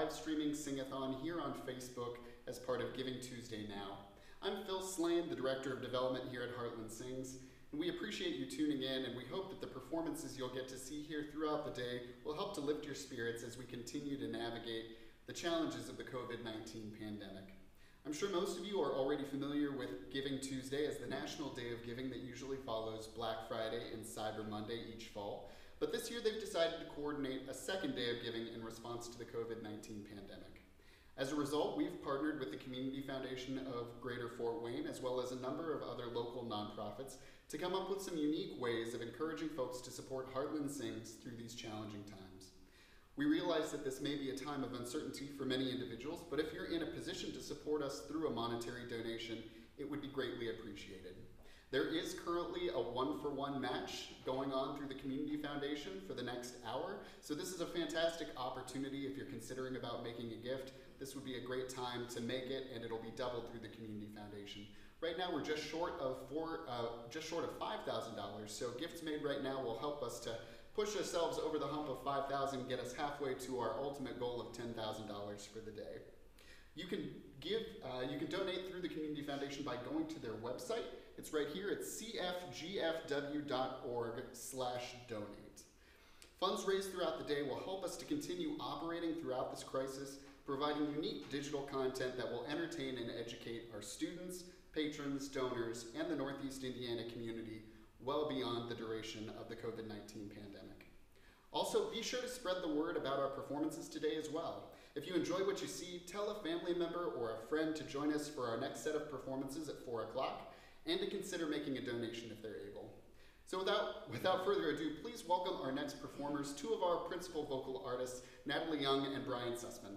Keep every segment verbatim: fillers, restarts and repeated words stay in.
live streaming Sing-A-Thon here on Facebook as part of Giving Tuesday Now. I'm Phil Slane, the Director of Development here at Heartland Sings, and we appreciate you tuning in, and we hope that the performances you'll get to see here throughout the day will help to lift your spirits as we continue to navigate the challenges of the COVID nineteen pandemic. I'm sure most of you are already familiar with Giving Tuesday as the national day of giving that usually follows Black Friday and Cyber Monday each fall. But this year they've decided to coordinate a second day of giving in response to the COVID nineteen pandemic. As a result, we've partnered with the Community Foundation of Greater Fort Wayne, as well as a number of other local nonprofits, to come up with some unique ways of encouraging folks to support Heartland Sings through these challenging times. We realize that this may be a time of uncertainty for many individuals, but if you're in a position to support us through a monetary donation, it would be greatly appreciated. There is currently a one-for-one match going on through the Community Foundation for the next hour, so this is a fantastic opportunity if you're considering about making a gift. This would be a great time to make it, and it'll be doubled through the Community Foundation. Right now, we're just short of four, uh, just short of five thousand dollars, so gifts made right now will help us to push ourselves over the hump of five thousand dollars, get us halfway to our ultimate goal of ten thousand dollars for the day. You can give, uh, you can donate through the Community Foundation by going to their website. It's right here. It's c f g f w dot org slash donate. Funds raised throughout the day will help us to continue operating throughout this crisis, providing unique digital content that will entertain and educate our students, patrons, donors, and the Northeast Indiana community well beyond the duration of the COVID nineteen pandemic. Also, be sure to spread the word about our performances today as well. If you enjoy what you see, tell a family member or a friend to join us for our next set of performances at four o'clock, and to consider making a donation if they're able. So without, without further ado, please welcome our next performers, two of our principal vocal artists, Natalie Young and Brian Sussman.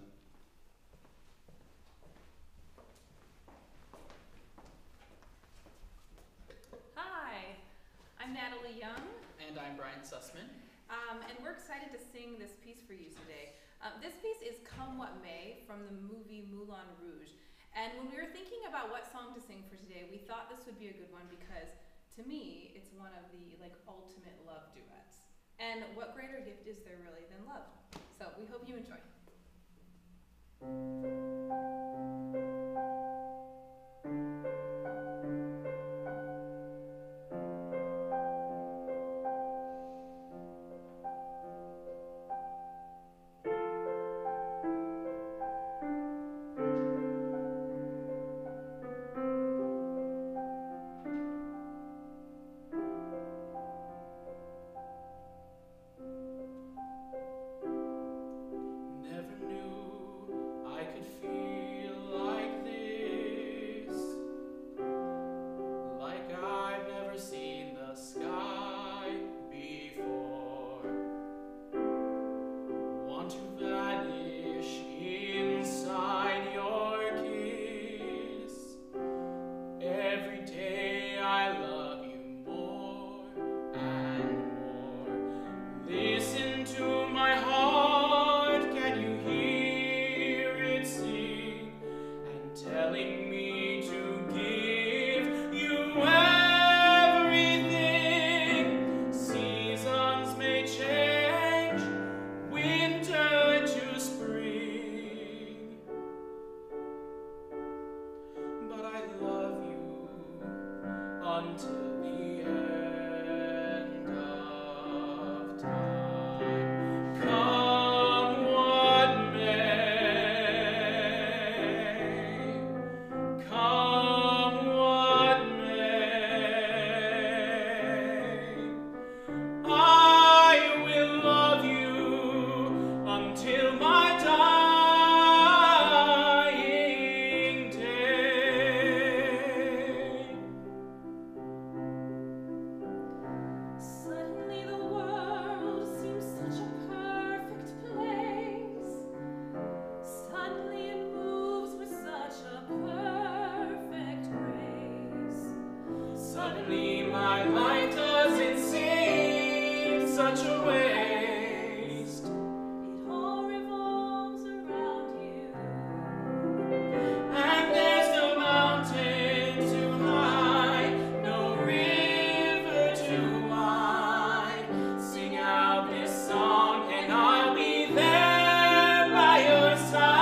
Hi, I'm Natalie Young. And I'm Brian Sussman. Um, and we're excited to sing this piece for you today. Um, this piece is Come What May from the movie Moulin Rouge. And when we were thinking about what song to sing for today, we thought this would be a good one because, to me, it's one of the like ultimate love duets. And what greater gift is there really than love? So we hope you enjoy. Song, and I'll be there by your side.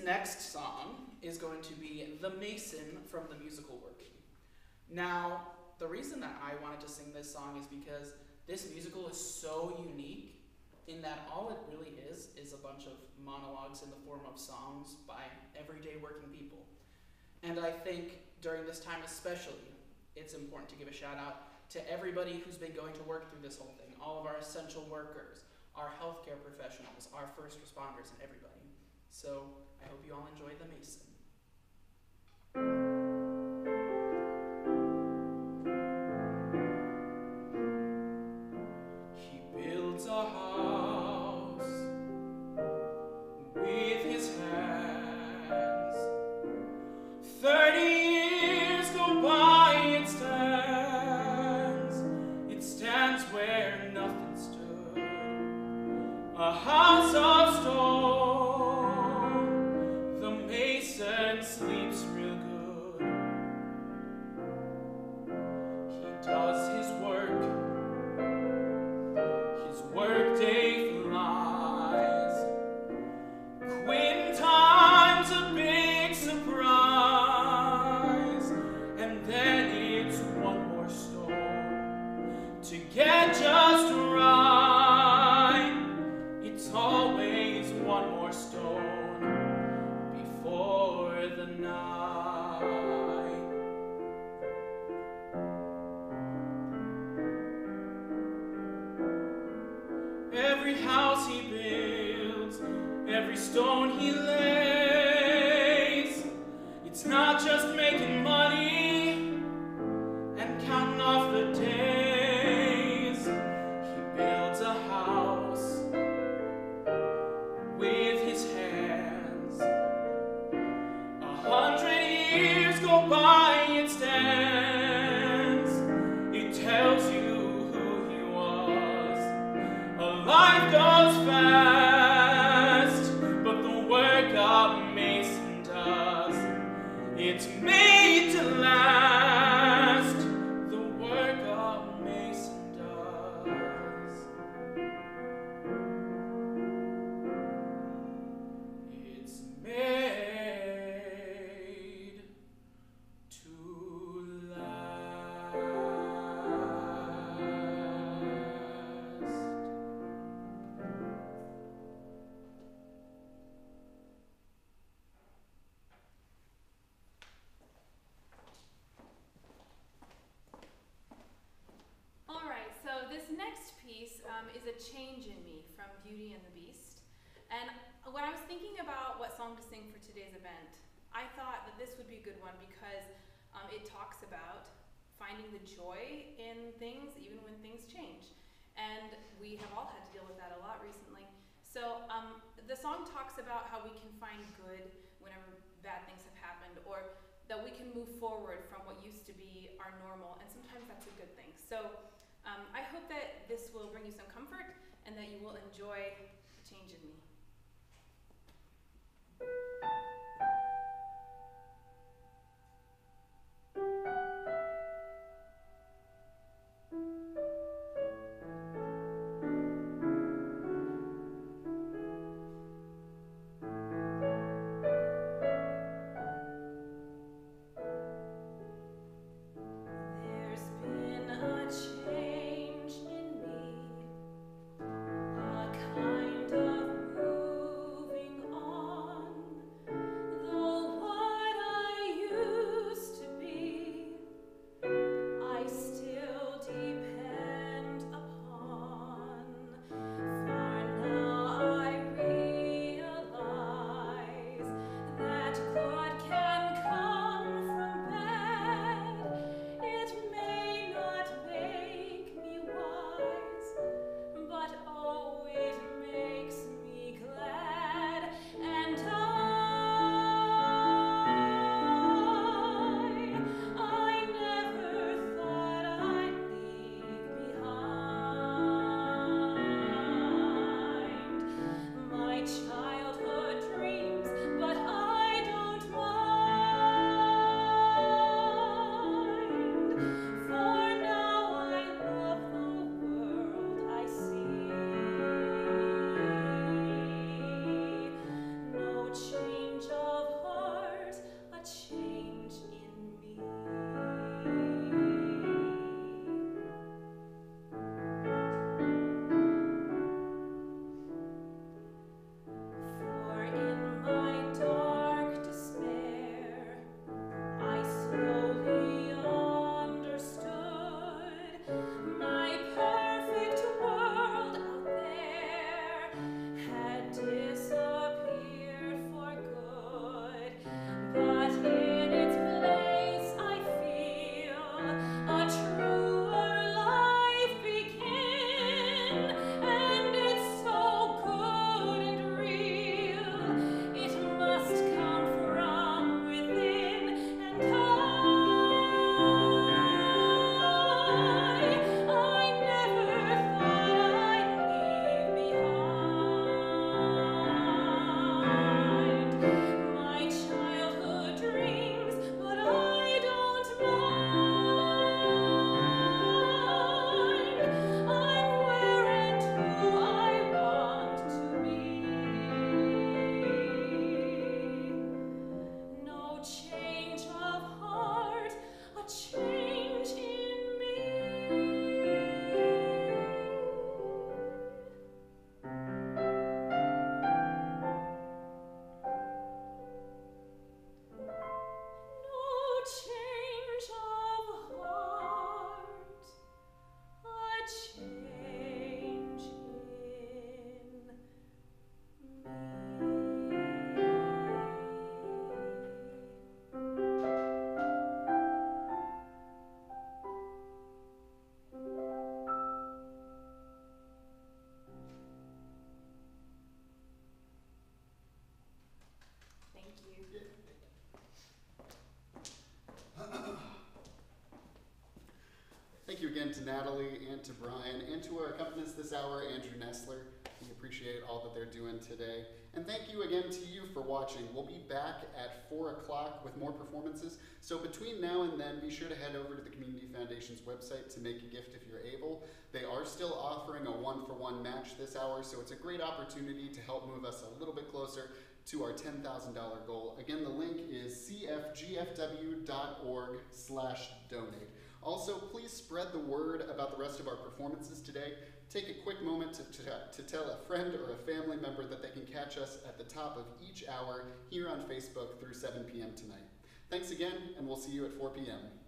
next song is going to be The Mason from the musical Working. Now, the reason that I wanted to sing this song is because this musical is so unique in that all it really is is a bunch of monologues in the form of songs by everyday working people. And I think during this time especially, it's important to give a shout out to everybody who's been going to work through this whole thing, all of our essential workers, our healthcare professionals, our first responders, and everybody. So I hope you all enjoy The Mason. He builds a house with his hands. Thirty years go by, it stands. It stands where nothing stood. A house of stone. The mason sleeps real good. He does his work. His workday flies. Quitting time's a big surprise. And then it's one more stone to get just right. It's always one more stone before the night. Every house he builds, every stone he lays, it's not just making money and counting off the days. He builds a house with his hands. A hundred years go by, it stands. It tells you who he was. A life goes fast, but the work a mason does, it's made to last. The work a mason does. It's made to last. All right, so this next piece um, is A Change in Me from Beauty and the Beast. And when I was thinking about what song to sing for today's event, I thought that this would be a good one because um, it talks about finding the joy in things even when things change. And we have all had to deal with that a lot recently. So um, the song talks about how we can find good whenever bad things have happened, or that we can move forward from what used to be our normal, and sometimes that's a good thing. So um, I hope that this will bring you some comfort and that you will enjoy A Change in Me. There's been a change in me, a kind of Natalie and to Brian, and to our accompanist this hour, Andrew Nesler. We appreciate all that they're doing today. And thank you again to you for watching. We'll be back at four o'clock with more performances. So between now and then, be sure to head over to the Community Foundation's website to make a gift if you're able. They are still offering a one-for-one match this hour, so it's a great opportunity to help move us a little bit closer to our ten thousand dollar goal. Again, the link is c f g f w dot org slash donate. Also, please spread the word about the rest of our performances today. Take a quick moment to, to, to tell a friend or a family member that they can catch us at the top of each hour here on Facebook through seven p m tonight. Thanks again, and we'll see you at four p m